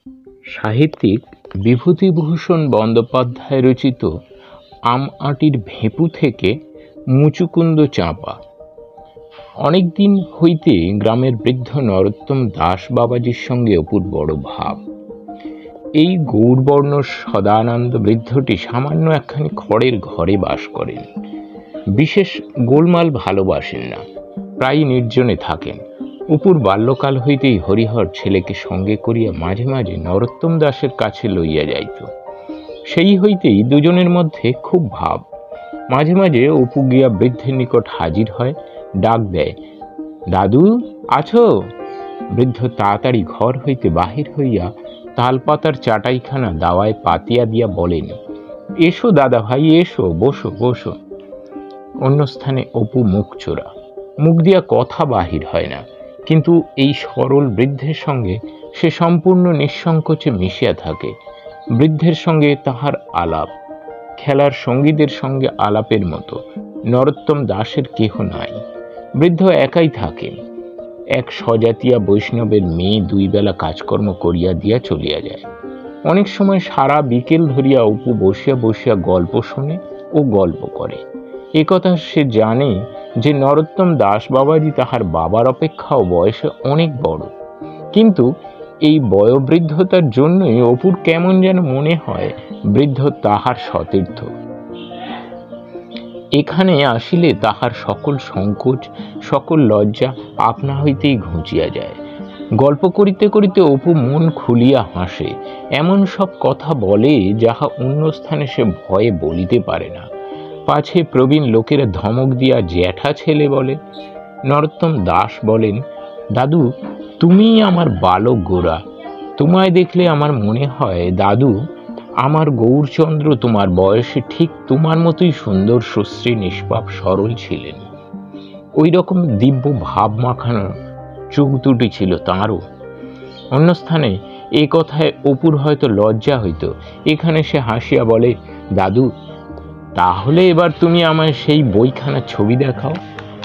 সাহিত্যিক বিভূতিভূষণ বন্দ্যোপাধ্যায় রচিত আম আঁটির ভেঁপু থেকে মুচুকুন্দ চাঁপা। অনেক দিন হইতে গ্রামের বৃদ্ধ নরোত্তম দাস বাবাজির সঙ্গে অপুর বড় ভাব। এই গৌরবর্ণ সদানন্দ বৃদ্ধটি সামান্য একখানি খড়ের ঘরে বাস করেন। বিশেষ গোলমাল ভালোবাসেন না, প্রায় নির্জনে থাকেন। অপুর বাল্যকাল হইতেই হরিহর ছেলেকে সঙ্গে করিয়া মাঝে মাঝে নরোত্তম দাসের কাছে লইয়া যাইত। সেই হইতেই দুজনের মধ্যে খুব ভাব। মাঝে মাঝে অপু গিয়া বৃদ্ধের নিকট হাজির হয়, ডাক দেয়, দাদু আছো? বৃদ্ধ তাড়াতাড়ি ঘর হইতে বাহির হইয়া তালপাতার চাটাইখানা দাওয়ায় পাতিয়া দিয়া বলেন, এসো দাদা ভাই, এসো, বসো বসো। অন্য স্থানে অপু মুখ চোরা, মুখ দিয়া কথা বাহির হয় না, কিন্তু এই সরল বৃদ্ধের সঙ্গে সে সম্পূর্ণ নিঃসংকোচে মিশিয়া থাকে। বৃদ্ধের সঙ্গে তাহার আলাপ খেলার সঙ্গীদের সঙ্গে আলাপের মতো নরোত্তম দাসের কেহ নাই। বৃদ্ধ একাই থাকেন। এক স্বজাতীয় বৈষ্ণবের মেয়ে দুই বেলা কাজকর্ম করিয়া দিয়া চলিয়া যায়। অনেক সময় সারা বিকেল ধরিয়া অপু বসিয়া বসিয়া গল্প শোনে ও গল্প করে। একথা সে জানে যে নরোত্তম দাস বাবাজি তাহার বাবার অপেক্ষাও বয়সে অনেক বড়, কিন্তু এই বয়োবৃদ্ধতার জন্যই অপুর কেমন যেন মনে হয় বৃদ্ধ তাহার সতীর্থ। এখানে আসিলে তাহার সকল সংকোচ, সকল লজ্জা আপনা হইতেই ঘুচিয়া যায়। গল্প করিতে করিতে অপু মন খুলিয়া হাসে, এমন সব কথা বলে যাহা অন্য স্থানে সে ভয়ে বলিতে পারে না। পাছে প্রবীণ লোকেরা ধমক দিয়া জ্যাঠা ছেলে বলে। নরোত্তম দাস বলেন, দাদু তুমি আমার বালক গোরা, তোমায় দেখলে আমার মনে হয় দাদু আমার গৌরচন্দ্র তোমার বয়সে ঠিক তোমার মতোই সুন্দর, সুশ্রী, নিষ্পাপ, সরল ছিলেন। ওই রকম দিব্য ভাব মাখানো চোখ দুটি ছিল তাঁরও। অন্য স্থানে এ কথায় অপুর হয়তো লজ্জা হইত, এখানে সে হাসিয়া বলে, দাদু তাহলে এবার তুমি আমায় সেই বইখানা ছবি দেখাও।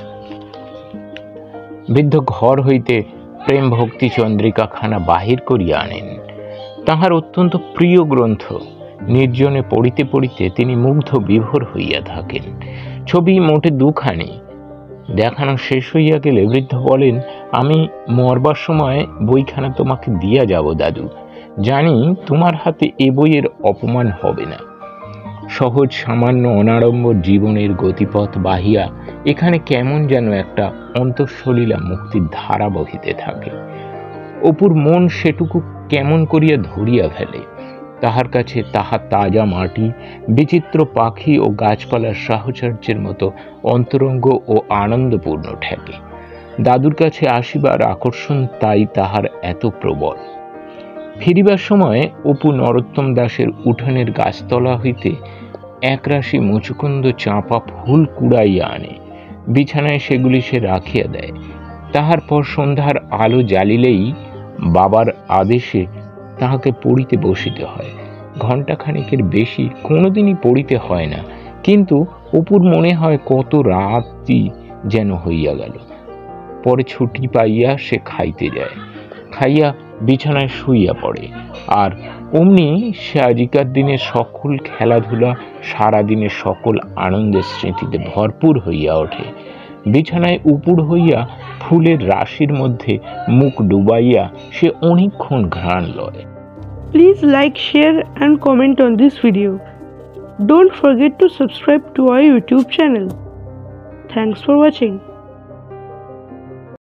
বৃদ্ধ ঘর হইতে প্রেম ভক্তি চন্দ্রিকা খানা বাহির করিয়া আনেন, তাহার অত্যন্ত প্রিয় গ্রন্থ। নির্জনে পড়িতে পড়িতে তিনি মুগ্ধ বিভোর হইয়া থাকেন। ছবি মোটে দুখানি। দেখানো শেষ হইয়া গেলে বৃদ্ধ বলেন, আমি মরবার সময় বইখানা তোমাকে দিয়া যাব দাদু, জানি তোমার হাতে এ বইয়ের অপমান হবে না। সহজ সামান্য অনাড়ম্বর জীবনের গতিপথ বাহিয়া এখানে কেমন যেন একটা অন্তঃসলীলা মুক্তির ধারা বহিতে থাকে। অপুর মন সেটুকু কেমন করিয়া ধরিয়া ফেলে। তাহার কাছে তাহার তাজা মাটি, বিচিত্র পাখি ও গাছপালার সাহচর্যের মতো অন্তরঙ্গ ও আনন্দপূর্ণ ঠেকে। দাদুর কাছে আসিবার আকর্ষণ তাই তাহার এত প্রবল। ফিরিবার সময় অপু নরোত্তম দাসের উঠানের গাছতলা হইতে একরাশি মুচুকুন্দ চাঁপা ফুল কুড়াইয়া আনে। বিছানায় সেগুলি সে রাখিয়া দেয়। তাহার পর সন্ধ্যার আলো জ্বালিলেই বাবার আদেশে তাহাকে পড়িতে বসিতে হয়। ঘণ্টাখানেকের বেশি কোনোদিনই পড়িতে হয় না, কিন্তু অপুর মনে হয় কত রাতই যেন হইয়া গেল। পরে ছুটি পাইয়া সে খাইতে যায়, খাইয়া বিছানায় শুইয়া পড়ে। আর অমনি সে আজিকার দিনের সকল খেলাধুলা, সারাদিনের সকল আনন্দের স্মৃতিতে ভরপুর হইয়া ওঠে। বিছানায় উপুড় হইয়া ফুলের রাশির মধ্যে মুখ ডুবাইয়া সে অনেকক্ষণ ঘ্রাণ লয়। Please like, share and comment on this video. Don't forget to subscribe to our YouTube channel. Thanks for watching.